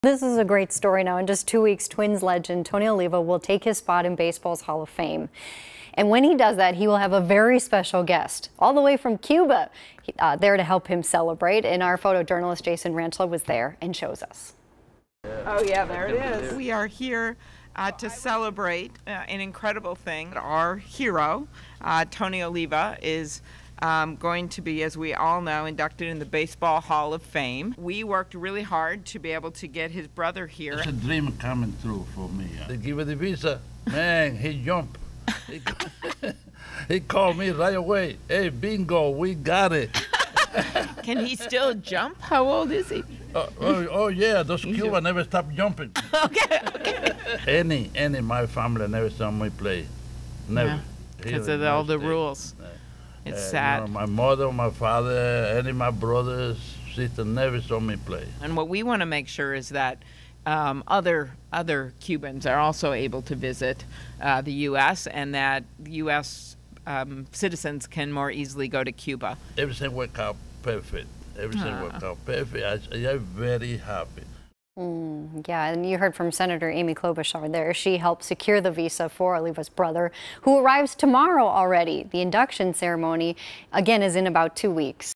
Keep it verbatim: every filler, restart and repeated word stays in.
This is a great story now. In just two weeks, Twins legend Tony Oliva will take his spot in baseball's Hall of Fame. And when he does that, he will have a very special guest, all the way from Cuba, uh, there to help him celebrate. And our photojournalist Jason Ranchla was there and shows us. Oh yeah, there it is. We are here uh, to celebrate uh, an incredible thing. Our hero, uh, Tony Oliva, is Um, going to be, as we all know, inducted in the Baseball Hall of Fame. We worked really hard to be able to get his brother here. It's a dream coming true for me. They give me the visa, man, he jumped. He, he called me right away. Hey, bingo, we got it. Can he still jump? How old is he? Uh, oh, oh yeah, those Cuba never stop jumping. okay, okay. Any, any, my family never saw me play. Never. Because yeah, of all the rules. Uh, It's uh, sad. You know, my mother, my father, any of my brothers, sisters never saw me play. And what we want to make sure is that um, other other Cubans are also able to visit uh, the U S and that U S um, citizens can more easily go to Cuba. Everything worked out perfect. Everything uh. worked out perfect. I, I'm very happy. Mm, yeah, and you heard from Senator Amy Klobuchar there. She helped secure the visa for Oliva's brother, who arrives tomorrow already. The induction ceremony, again, is in about two weeks.